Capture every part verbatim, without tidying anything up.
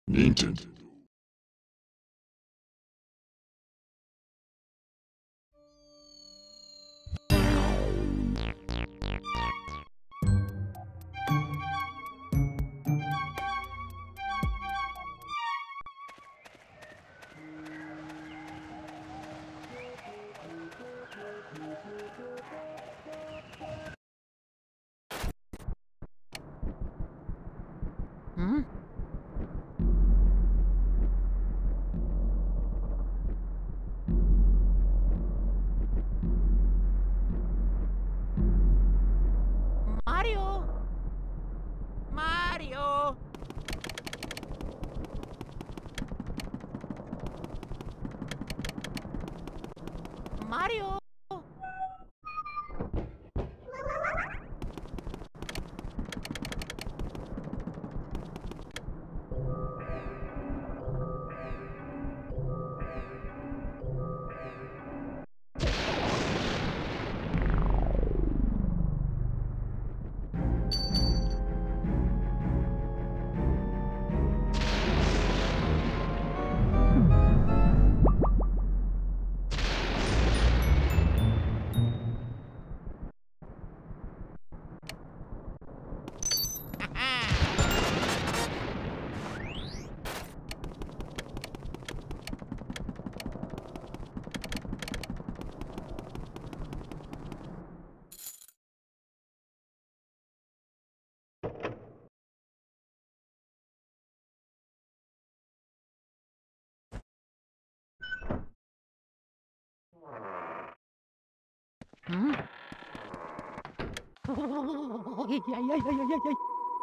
Nintendo. Hmm? Mario! Mario! Mario! Hmm? Ay, ay, ay, ay, ay, ay.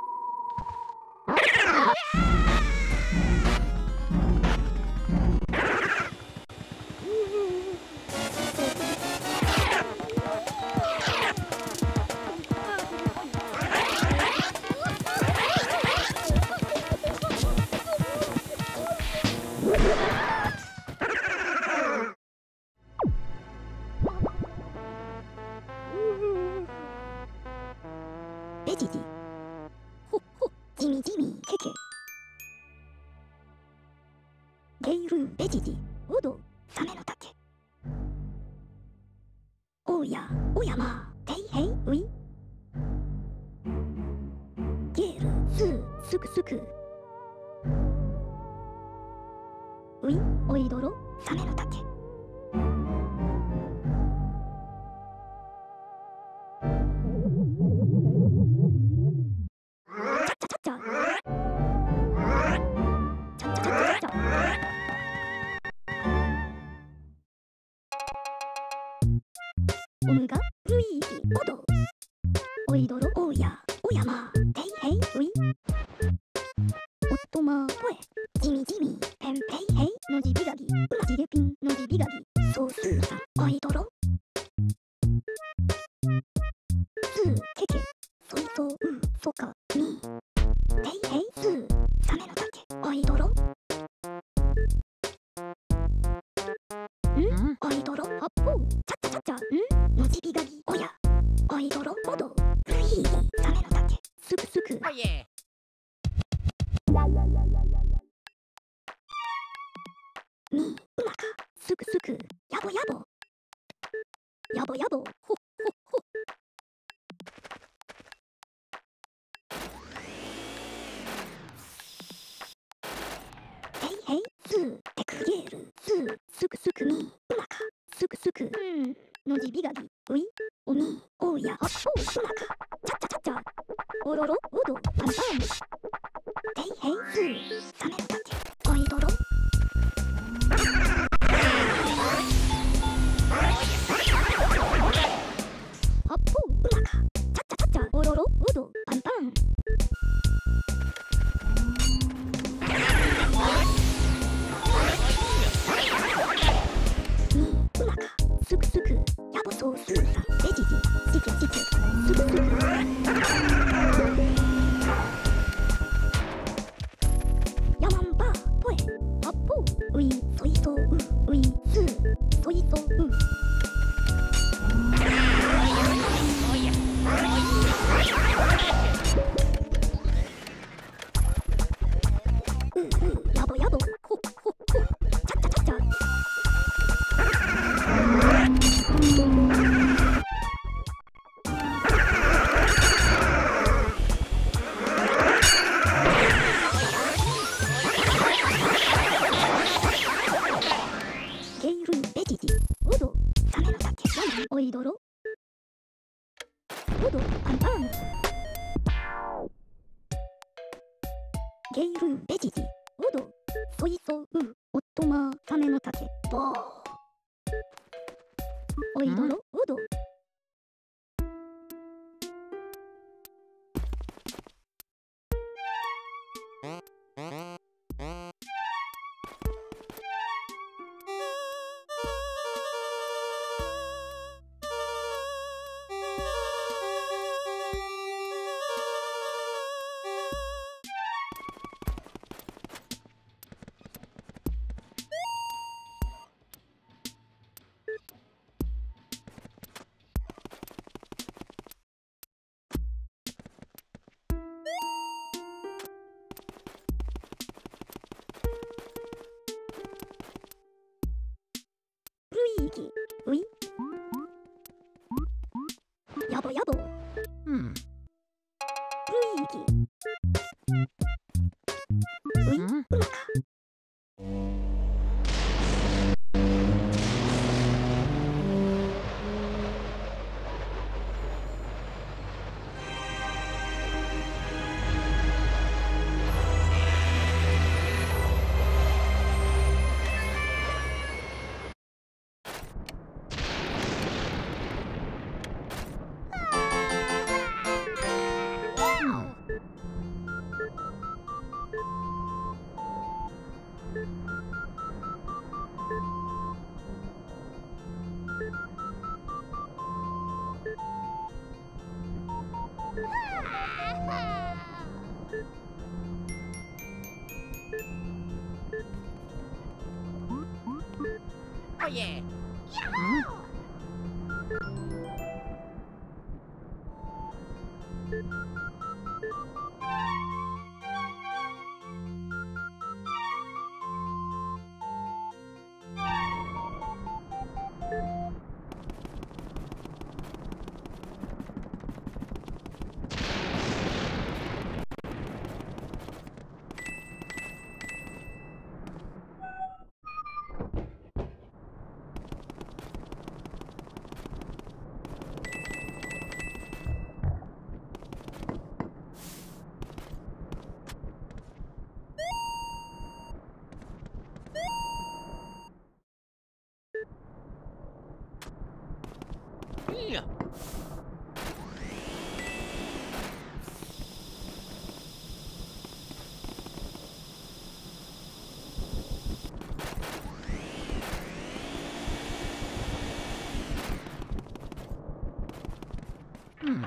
ベジジほっほジミジミケケゲイルベジジオドサメの竹おやおやまテイヘイウィゲールスースクスクウィおいどろサメの竹オムガルイーキオドおいどろおやおやまテイヘイウィおっとまぽえジミジミペンペイヘイのじびがぎうまじれピンのじびがぎソースーさんおいどろスーケケソイソウソカミテイヘイスーサメの竹おいどろんおいどろはっぽうチャッチャチャッチャんのじびがぎおやおいどろおどルイーギサメの竹すくすくおいえ。 みうまかすくすくやぼやぼやぼやぼほっほっほヘイヘイスーテクゲールスーすくすくみうまかすくすくうんのじびがぎういおみおやはっぽううまかチャッチャチャッチャおろろおどパンパンテイヘイスーサメの竹おいどろはっぽううまかチャッチャチャッチャおろろおどパンパンみうまかすくすくやぼそうすーさんベジジチキチキすくすくケイルベジジオドソイソウオットマサメの竹ボーおいどろオドルイーギウイやぼやぼうん。 ルイーギウイうん。 うまかおいえ。いや。うん。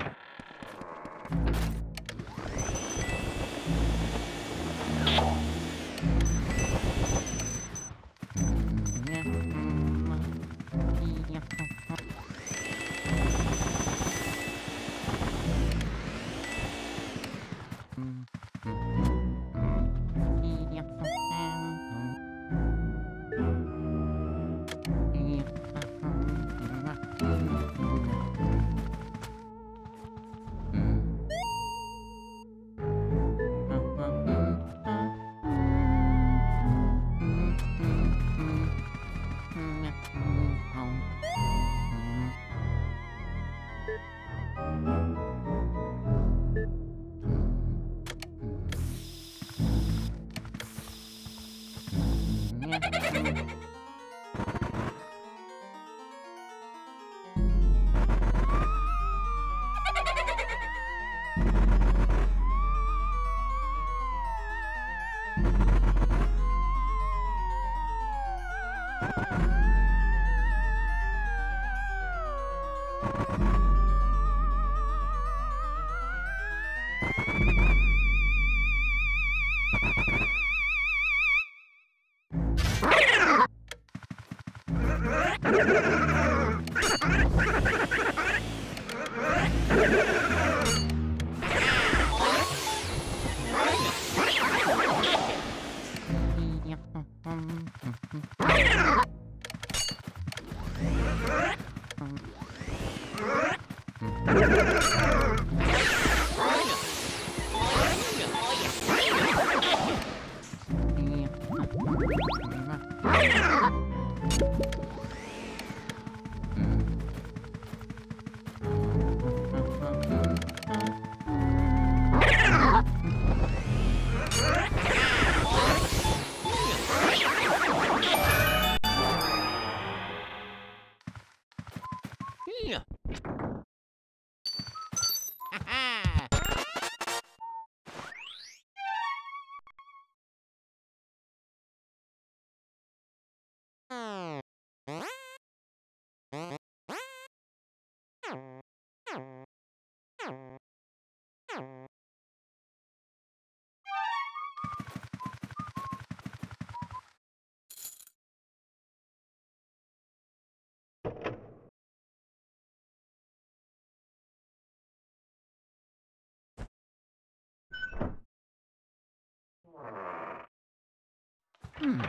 Hmm.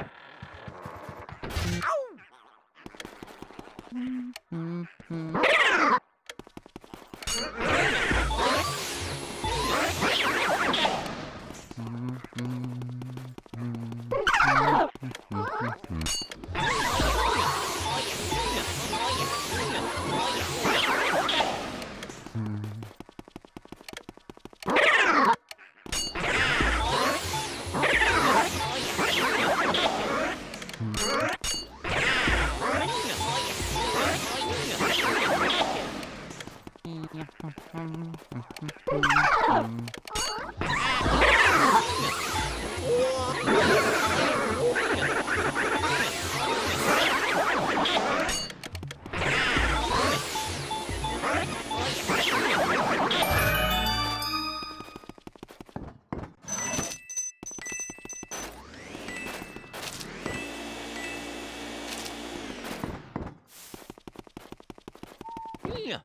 Ow! Hmm. Hmm. Hmm. Yeah.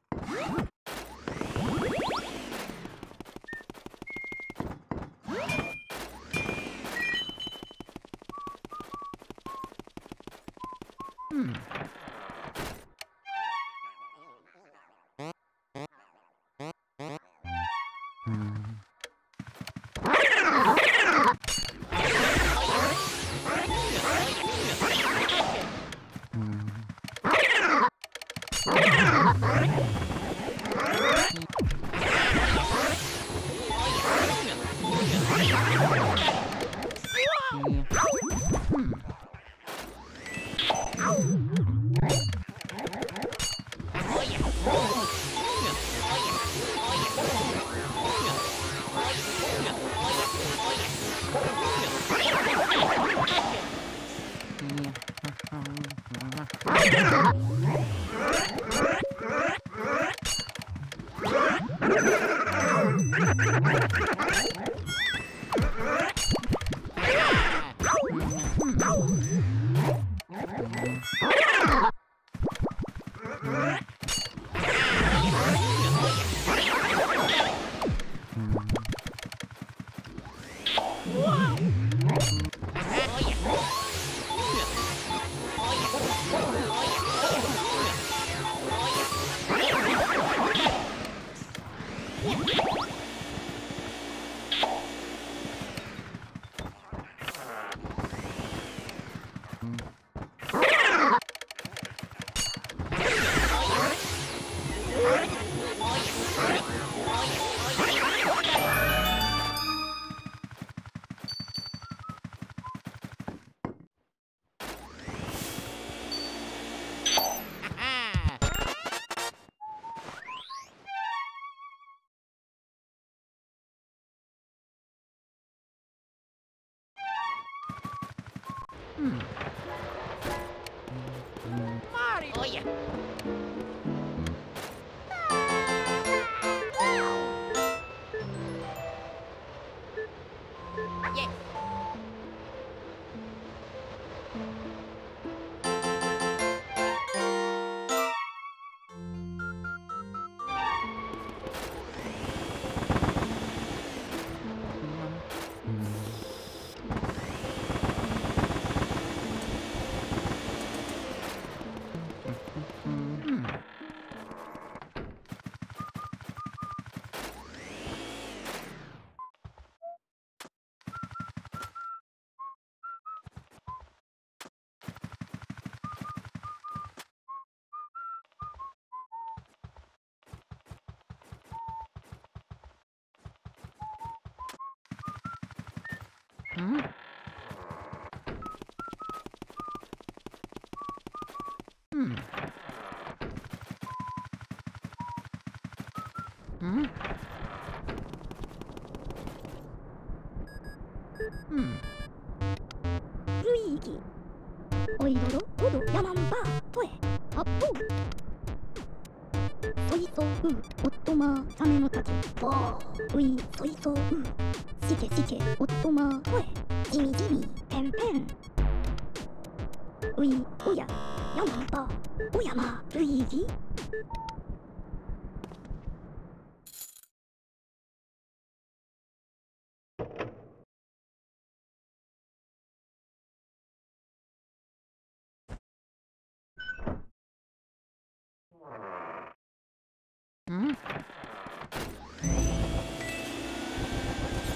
Hmm. Hmm. Mario. Oh yeah. Yes. Hmm. Hmm. Hmm. Hmm. ルイーギおいどろおどやまんばとえあっぽそいそうおっとまサメのたけぼういそいそうしけしけおっとまとえじみじみペンペンういおややまんばおやまルイーギ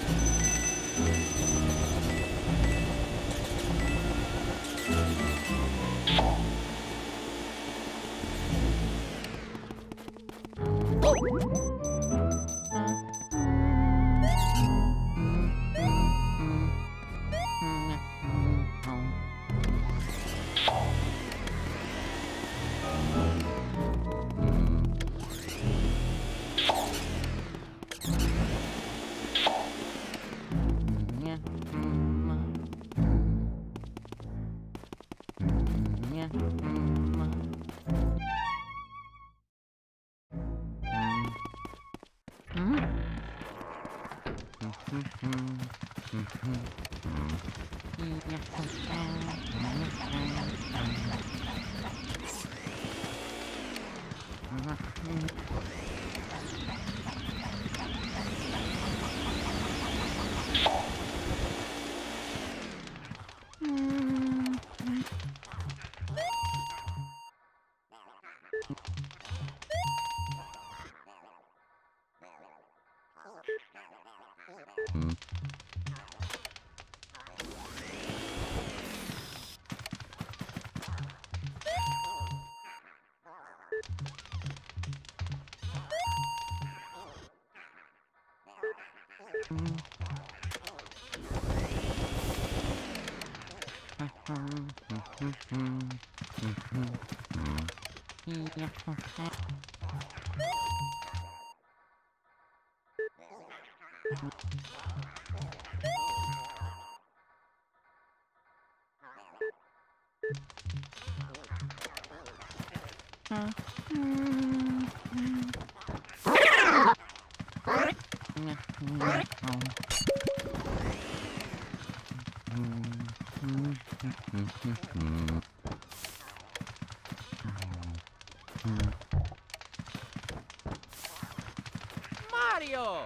Mario!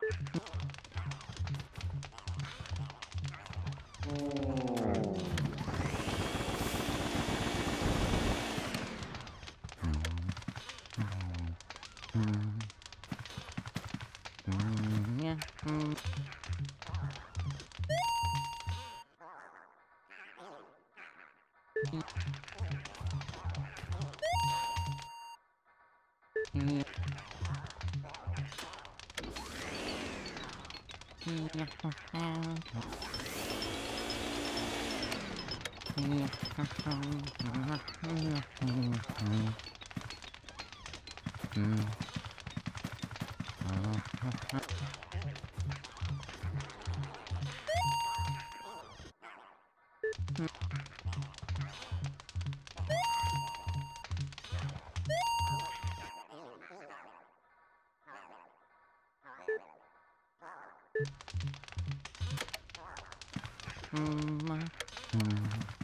Mm,